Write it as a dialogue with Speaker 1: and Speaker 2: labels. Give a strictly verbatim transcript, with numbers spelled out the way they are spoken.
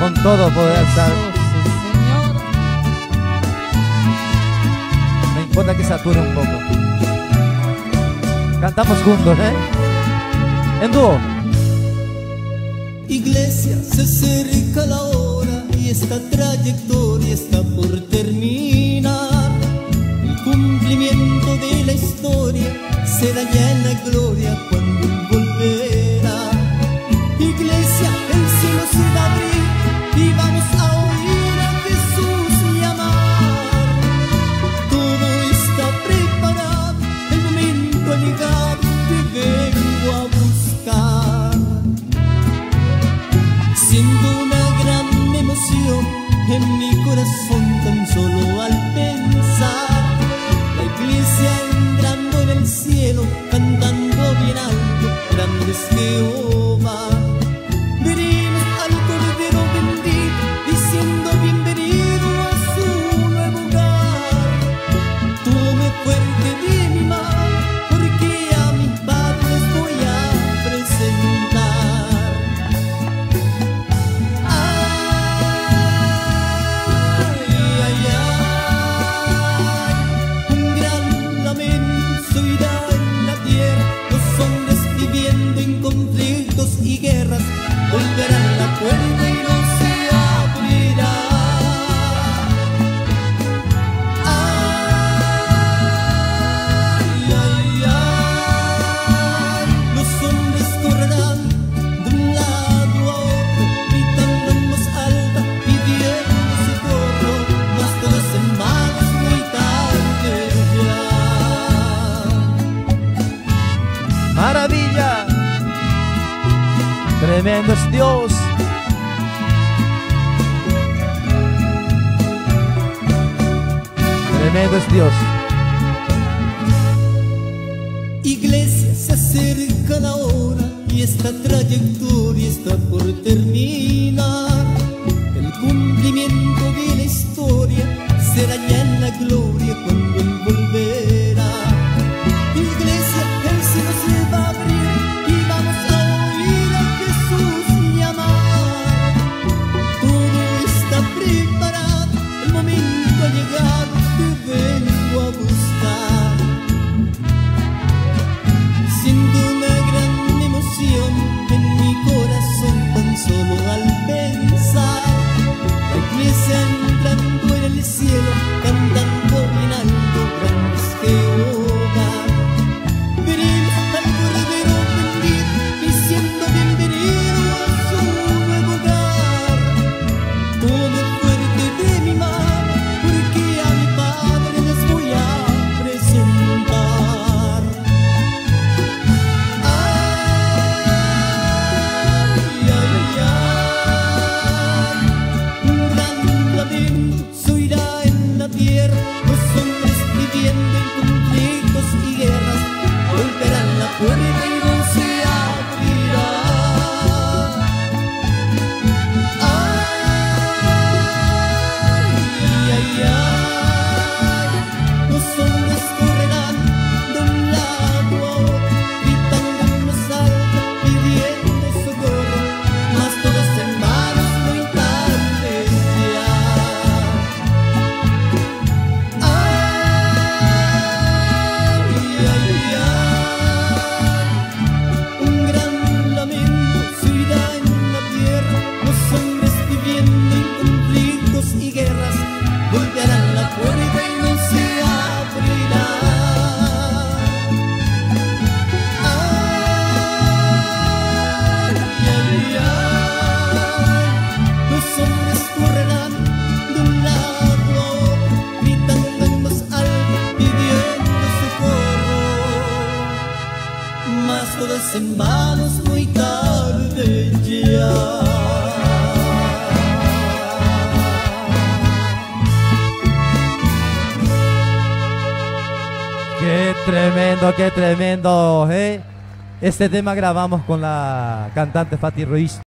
Speaker 1: con todo poder alzar. No importa que sature un poco. Cantamos juntos, ¿eh? En dúo.
Speaker 2: Iglesia, se acerca la hora y esta trayectoria está por terminar. El cumplimiento de la historia será ya en la gloria cuando Él volverá. Iglesia, el cielo se va a abrir y vamos a oír a Jesús llamar. Todo está preparado, el momento ha llegado, te vengo a buscar. Siento una gran emoción en mi corazón tan solo al pensar la iglesia entrando en el cielo, cantando bien alto, grande es Jehová. Veremos al Cordero bendito, diciendo bienvenido a su nuevo hogar. Tome fuerte de mi mano, porque a mi Padre les voy a presentar. Ay, ay, ay, un gran lamento irá en la tierra, los hombres viviendo en conflictos y guerras volverán la puerta y no se abrirá. Ay, ay, ay, los hombres correrán de un lado a otro, gritando en voz alta, pidiendo socorro, mas todos en manos muy tarde ya.
Speaker 1: Maravilla. Tremendo es Dios. Tremendo es Dios.
Speaker 2: Iglesia, se acerca la hora y esta trayectoria está por terminar. El cumplimiento de la historia será ya en la gloria cuando Él volverá. Iglesia, el cielo se va a abrir y vamos a oír a Jesús llamar. Todo está preparado, el momento ha llegado, te vengo a buscar. Siento una gran emoción en mi corazón tan solo al pensar la iglesia entrando en el cielo, cantando bien alto, grande es Jehová. Veremos al Cordero bendito, diciendo bienvenido a su nuevo hogar. Tome fuerte de mi mano, porque a mi Padre les voy a presentar. Ay, ay, ay, un gran lamento se oirá en la tierra, los hombres viviendo en conflictos y guerras golpearán la puerta y no se abrirá. Ay, ay, ay, los hombres correrán de un lado a otro, gritando en voz alta, pidiendo socorro, mas todos en manos muy tarde ya. Ay, ay, ay, un gran lamento se oirá en la tierra, los hombres viviendo en conflictos y guerras golpearán la puerta y no se abrirá. Ay, ay, ay, los hombres correrán de un lado a otro, gritando en voz alta, pidiendo socorro, mas todos en manos muy tarde ya.
Speaker 1: Qué tremendo, qué tremendo, ¿eh? Este tema grabamos con la cantante Fati Ruiz.